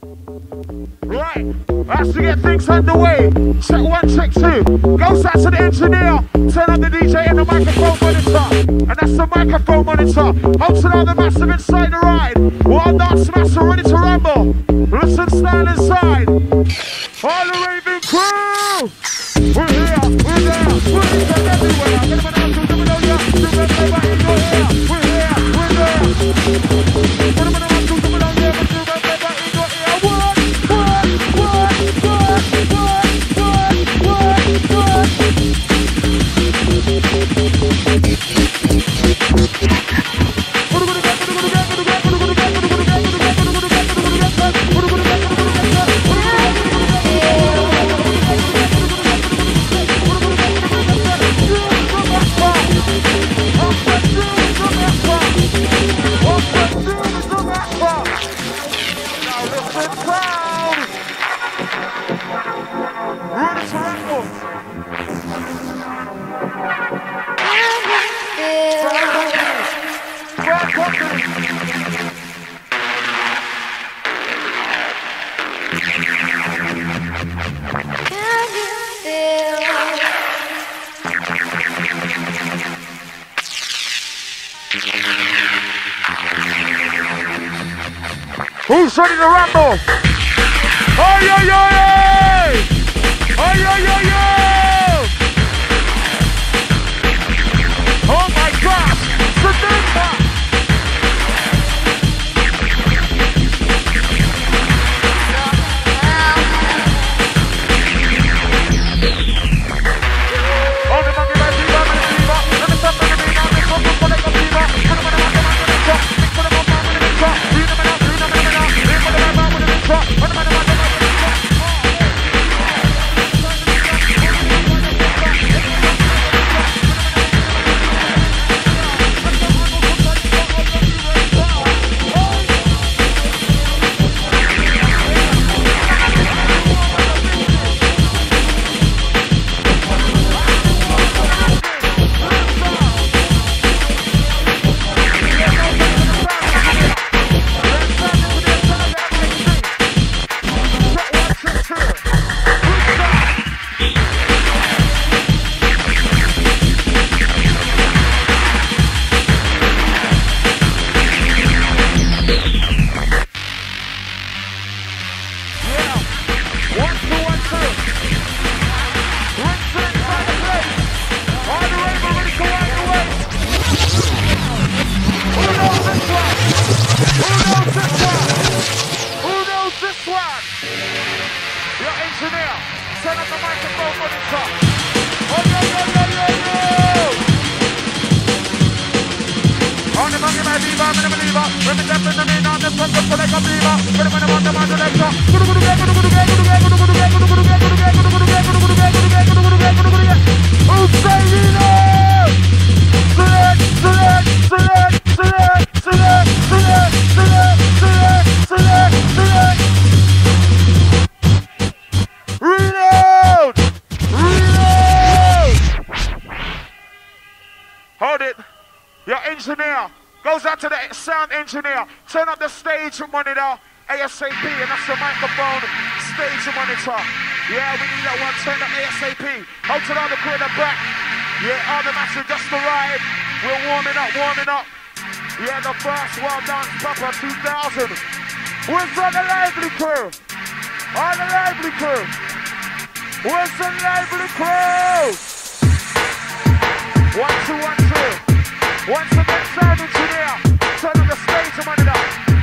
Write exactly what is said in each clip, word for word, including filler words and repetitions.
Right, as to get things underway. Check one, check two. Goes out to the engineer. Turn on the D J and the microphone monitor. And that's the microphone monitor. Hold to the massive inside the ride. One dance master ready to rumble. Listen, stand inside. All the raving crew. We're here, we're there, we're here everywhere. Get them out to the middle, yeah. Do everybody in your ear. We're here, we're there. Get them out to the middle, yeah. Do everybody in your ear. What? What? What? What? What? What? What? Who's ready to rumble? Oh, yo, yo, yo! Oh, yo, yo, yo! Oh, my gosh! Sedenta! Oh, the monkey, my diva, my diva. Let me stop the diva, let me stop the diva. Let me stop the diva, let me stop the diva. Put them on, let me stop. Read them out, read them out. Engineer, turn up the stage monitor ASAP, and that's the microphone stage monitor. Yeah, we need that one, turn up ASAP. Hold to all the crew in the back. Yeah, all the massive just arrived. We're warming up, warming up. Yeah, the first World Dance Papa two thousand. Where's all the lively crew? All the lively crew. Where's the lively crew? One, two, one, two. Once again, sound engineer. Turn on the stage monitor.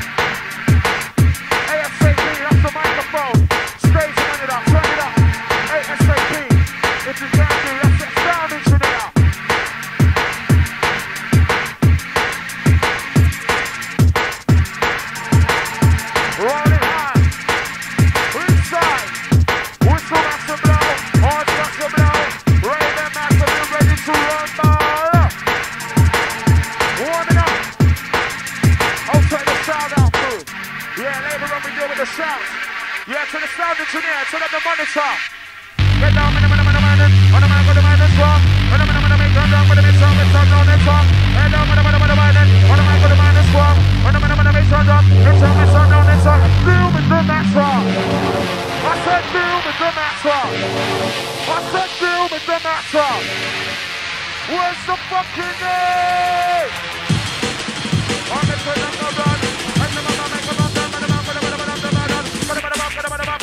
ASAP, that's the microphone. Stage monitor, turn it up. ASAP, if you can't do, that's the sound engineer. Roll it high. Inside. Whistle master blow. Horn master blow. Raven master, be ready to rumble. Warming up. Yeah, later on we deal with the sound. Yeah, to the sound engineer, to the monitor. Get down, man, man, man, man, man. On the man, go to man, this one. On the man, man, man, turn down, go to me, turn, me, turn down, this one. Get down, man, man, man, man, man. On the man, go to man, this one. On the man, man, man, turn down, me, turn, me, turn down, this one. Deal with the next one. Where's the fucking name? I'm gonna turn up the run. I'm gonna make a run. I'm gonna make a run. I'm gonna make a run. I'm gonna make a run. I'm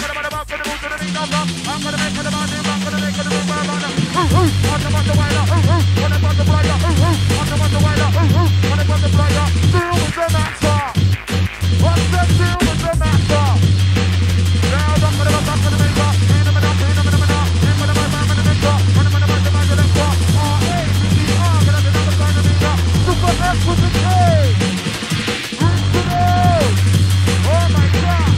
gonna make a run. On the water wider, on the water wider, on the water wider, on the water wider. Deal with the matter. What's the deal with the matter? Now I'm gonna go back to the maker. In a minute, in a minute, in a minute, in a minute, in a minute, in a minute, in a minute. R A C R, gonna be number sign of meter. Super X with the K. Reach to those. Oh my God.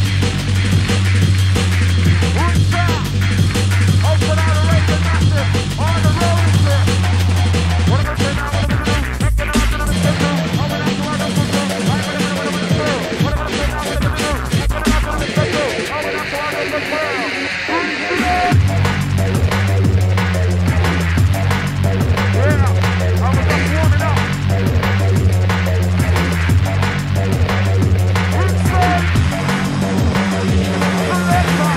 Reach down. Open out a race and massive. On the road is it. What am I saying now? What am I gonna do? Next thing I'm gonna do is get through. Oh, when I'm going to go through. I'm gonna do what I'm gonna do. What am I saying now? What am I gonna do? Next thing I'm gonna do is get through. Oh, when I'm going to go through. Reach to those. Yeah, I was just warming up. Reach down. Selector.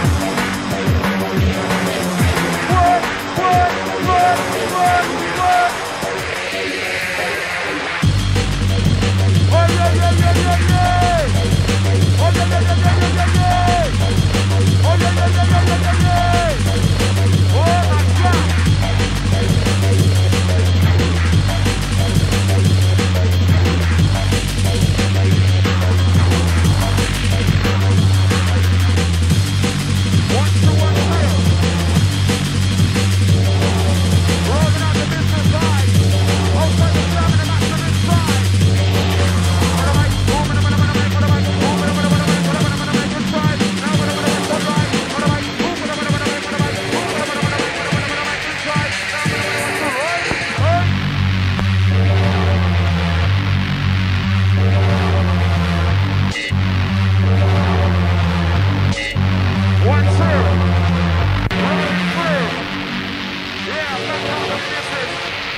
Work, work, work, work, work. Oh yeah, yeah, yeah, yeah, yeah. Oh yeah, yeah, yeah, yeah, yeah, yeah, yeah. Oh yeah, yeah, yeah, yeah, yeah, yeah, yeah. Oh my God. One, two, one, two. Rolling out the business side. Outside the seven and that's the inside. What am I? What am I? What am I? What am I? What am I? What am I? What am I? What am I? Inside. Now what am I? What am I? What am I? What am I? What am I? What am I? What am I? What am I? Inside. Now what am I? What am I? What am I? What am I? Inside. Now what am I? What am I? Hey, hey. One, two. Rolling through. Yeah, let's go to business.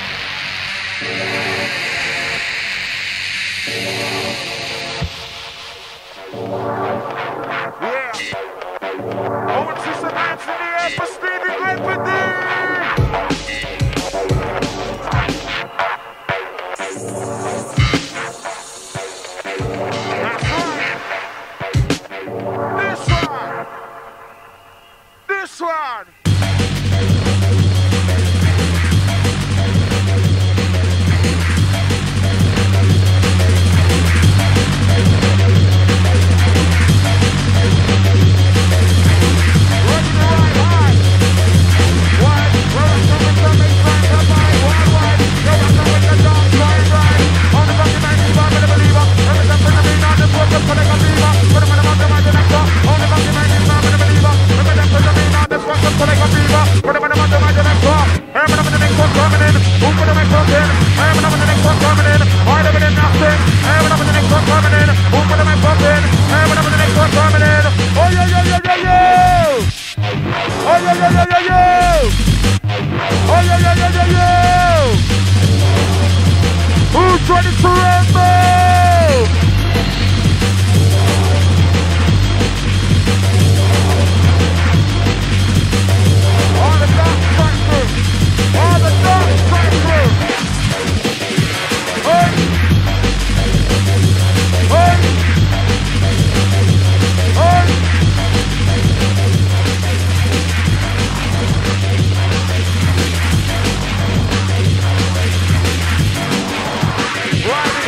Yeah. Over to some hands in the air for Stevie Glenford. That's right. This one. This one. Ready to ride high. Wide, well, I'm coming from me, trying to buy. Wide, wide, go up there with the dog, ride, ride. On the fucking ninety-five with a believer. Every time for the beat, on the foot, just put it on fever. Put him in the mouth, the mic, the next one. On the fucking ninety-five with a believer. Every time for the beat, on the foot, just put it on fever. Put him in the mouth, the mic, the next one. Hey, I'm in the next one coming in. Who put him in front in? Hey, I'm in the next one coming in. Why they in nothing? Hey, I'm in the next one coming in. Who put him in front in? Hey, I'm in the next one coming in. Oh, yeah, yeah, yeah, yeah, yeah. Oh, yeah, yeah, yeah, yeah, yeah. Oh, yeah, yeah, yeah, yeah, yeah. Who's ready to rumble? All the dark strike through. All the dark strike through. Hey. Hey. Hey. Riding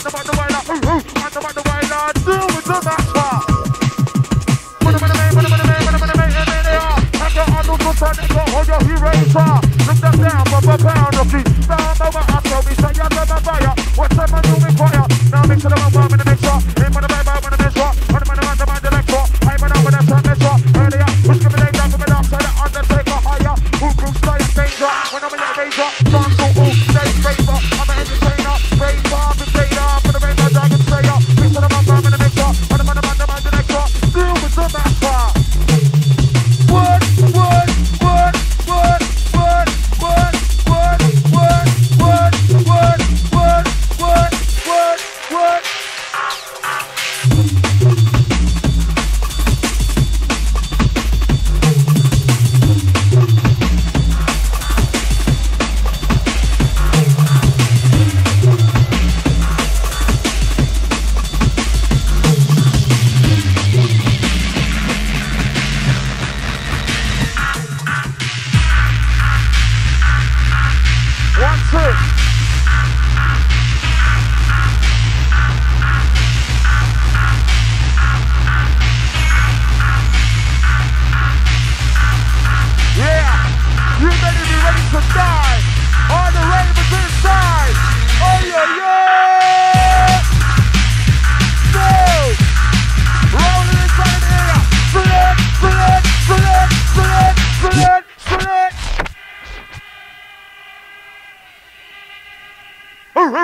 man, the man, the wailer. Ooh, ooh, man, the man, the wailer. Deal with the matter. Put them in the main, put them in the main, put them in the main, and there they are. I got Arnold Wilson, they got all your heroes are. Look them down, but a pound of you. Down over, I tell me, say, you're the fire. What's that man doing for you? Now mix it up, I'm in the mixer. In for the baby, I'm in the mixer. On the man, the man, the man, the lecturer. I'm an over, that's a mixer. Earlier, who's giving me down from the dark side of Undertaker higher? Who can stay in danger? When I'm in the danger, dance so all day favor. I'm an entertainer, raver, potato. For the rainbow, dragon slayer. Mix it up, I'm in the mixer. On the man, the man, the man, the lecturer. Deal with the matter. What, what, what, what, what, what, what, what, what, what, what, what, what, what?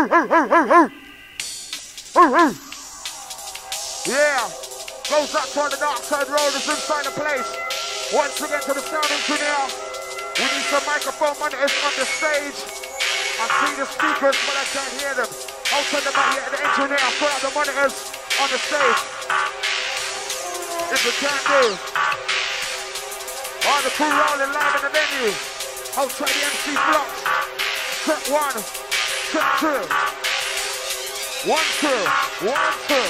Yeah, goes up to the dark side road is inside the place. Once we get to the sound engineer, we need some microphone monitors on the stage. I see the speakers, but I can't hear them. I'll turn them out here, the engineer, put out the monitors on the stage. If we can't do, all the crew rolling live in the venue. I'll try the M C blocks. Check one, check two. One, two, one, two.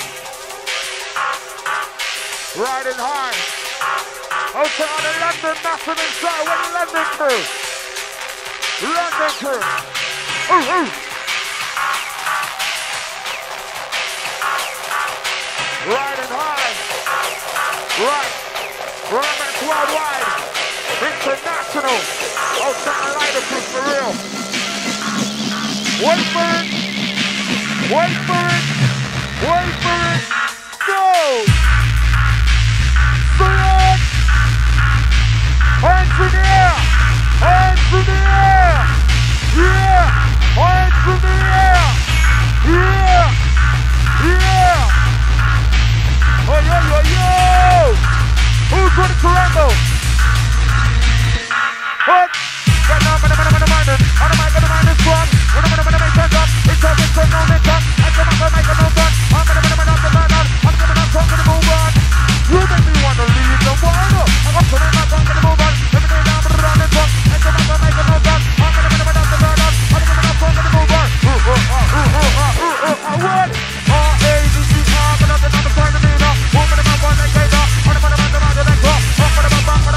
Riding high. Open on the London massive inside. Where the London crew? London crew. Ooh, ooh. Riding high. Right. Romance worldwide. International. Outside the lighter crew for real. Wait for it. Wait for it. Wait for it. Go. Hands in the air! Hands in the air! Yeah! Hands in the air! Yeah! Yeah! Oh, yo, yo, yo! Who's running Toronto? What? Right now, I'm gonna mind it. I'm gonna mind it, mind this one. When I'm gonna make it up, it's all this turn on this one. I'm gonna make it move on. I'm gonna make it up the man on. I'm gonna not talk to the move on. You make me wanna leave the water. I'm gonna not talk to the move on. Everything down, but around this one. I'm gonna make it move on. I'm gonna make it up the man on. I'm gonna not talk to the move on. Ooh, ooh, ooh, ooh, ooh, ooh, ooh, what? R A D E R, but not the number sign of me now. Woman in my one like Gator. I'm gonna make it up the man on. I'm gonna make it up the man on.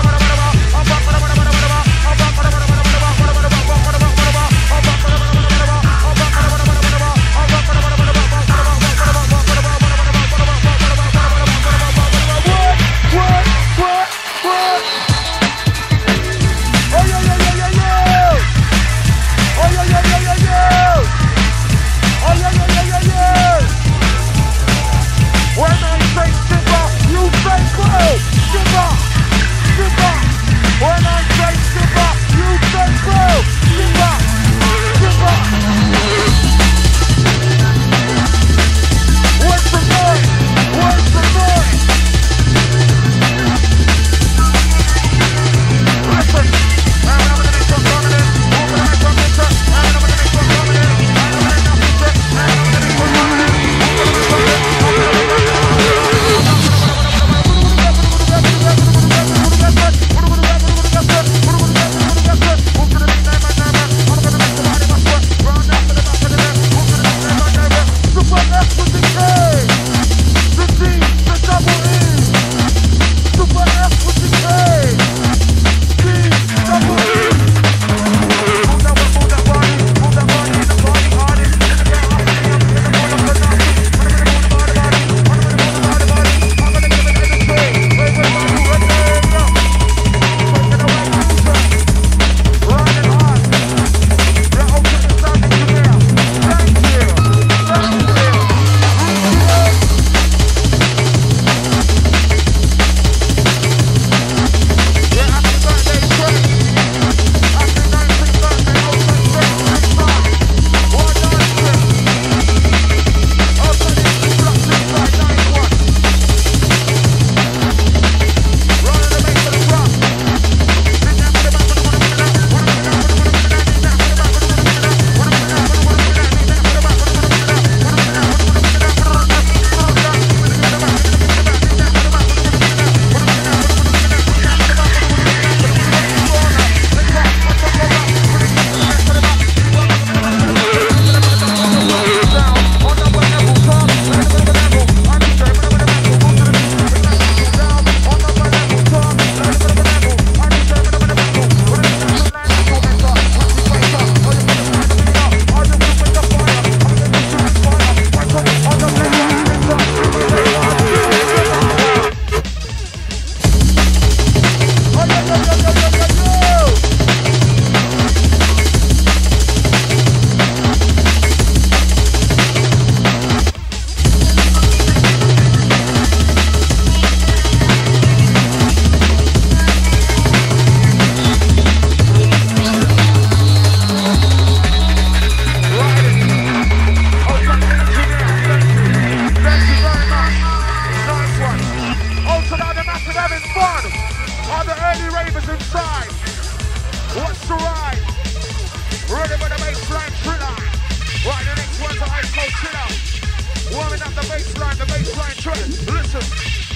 All the early ravers inside. What's the ride? Ready for the baseline thriller. Right, the next one's an ice cold chiller. Warming up the baseline, the baseline thriller. Listen.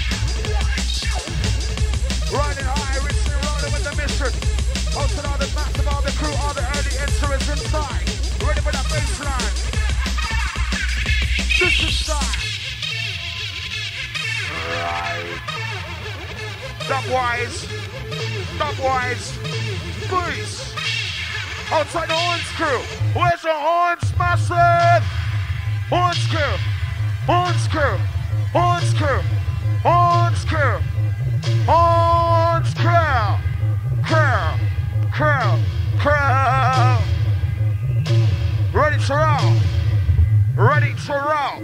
Riding high, rich and rolling with the mission. Hosting all the massive, all the crew, all the early entrants inside. Ready for that baseline. This is time. Right. Dubwise. Dubwise. Boost. Outside the horns crew. Where's the horns, massive? Horns crew. Horns crew. Horns crew. Horns crew. Horns crew. Crew. Crew. Crew. Ready to roll. Ready to roll.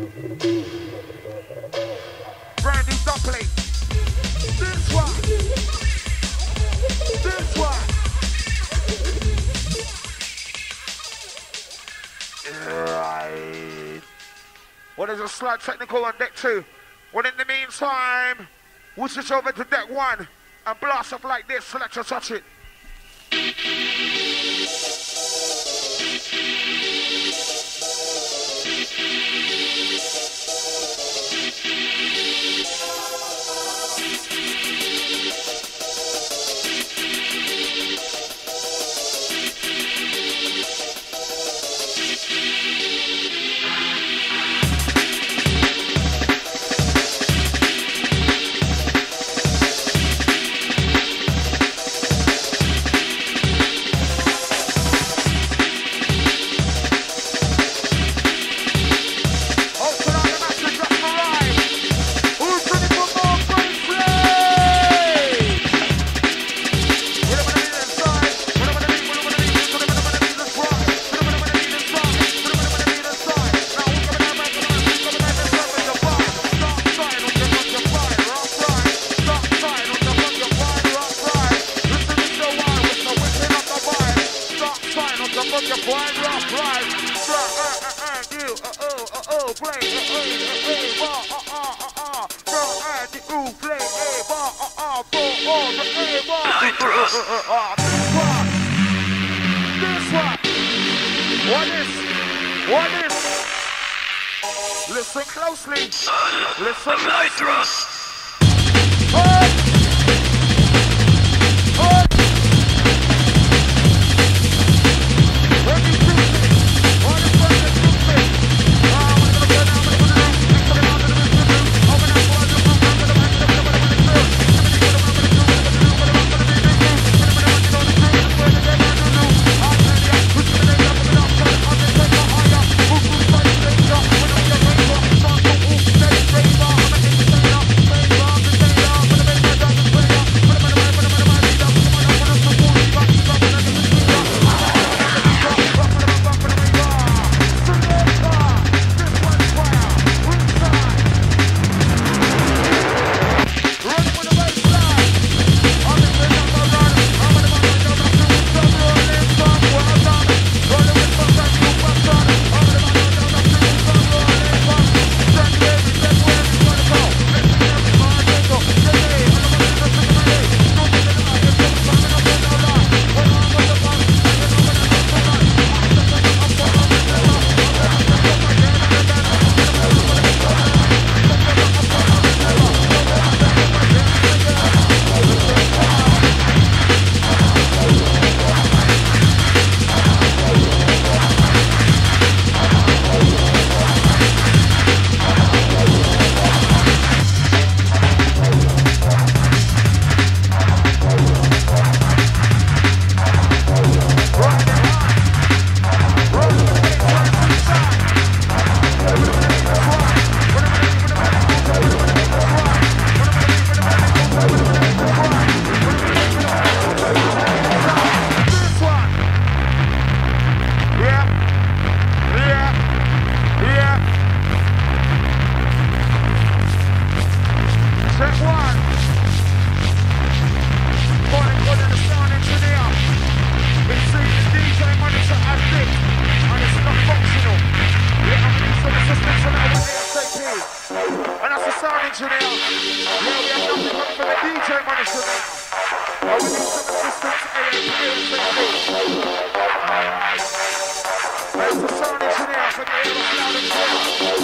Brand new dumpling. This one. This one. Right. Well, there's a slight technical on deck two. Well, in the meantime, we'll switch over to deck one and blast up like this. So let's touch it. Listen closely. Listen of Nitrous. We'll be right back. Where's the sound engineer? Can you hear us loud and clear?